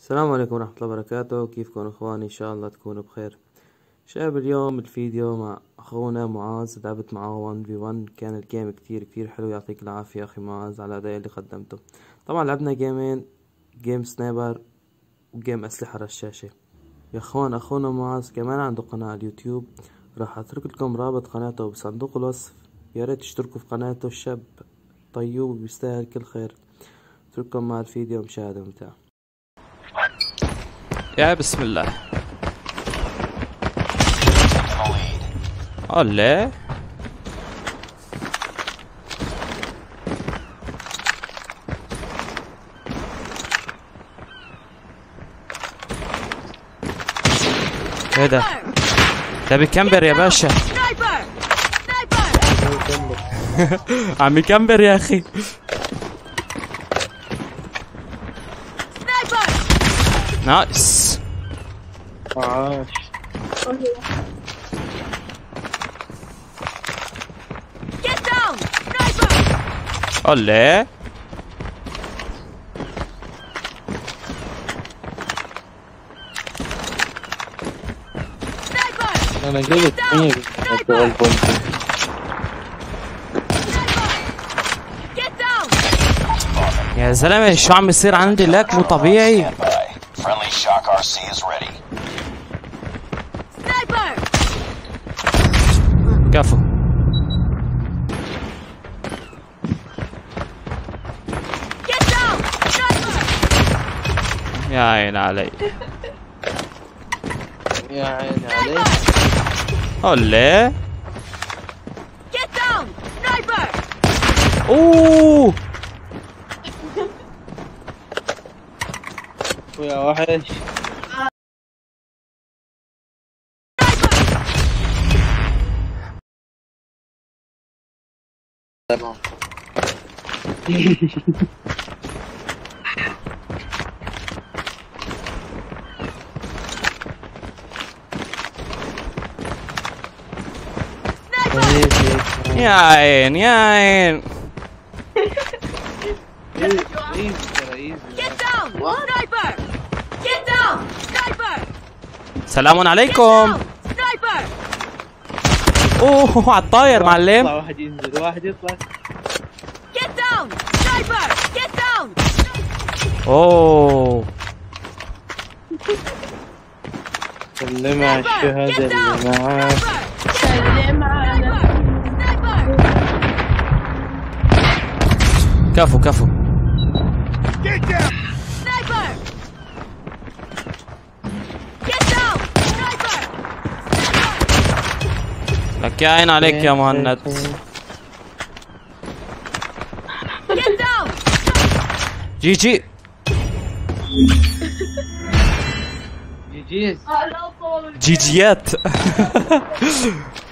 السلام عليكم ورحمة الله وبركاته. كيفكم اخواني؟ ان شاء الله تكونوا بخير. شايف اليوم الفيديو مع اخونا معاذ، لعبت معاه 1v1. كان الجيم كتير حلو، يعطيك العافية اخي معاذ على الاداء اللي قدمته. طبعا لعبنا جيمين، جيم سنايبر وجيم اسلحة رشاشة. يا اخوان اخونا معاذ كمان عنده قناة على اليوتيوب، راح اترك لكم رابط قناته بصندوق الوصف. يا ريت تشتركوا في قناته، الشاب طيب وبيستاهل كل خير. اترككم مع الفيديو، مشاهدة ممتعة. يا بسم الله. الله ايه ده؟ ده بيكمبر يا باشا. عم يكمبر يا اخي. نايس. عاش. الله انا جبت مين يا زلمه، شو عم يصير عندي؟ لاك مو طبيعي. كفو. يا عين علي، يا عيني عليك. الله. اوه ويا وحش. يا عين يا عين. سلام عليكم. اوه على الطاير معلم. واحد ينزل، واحد يطلع. اوه اللي مع الشهادة اللي معاه. كفو كفو. لك يا عين عليك يا مهند. جي جي جيجيز. جيجيات.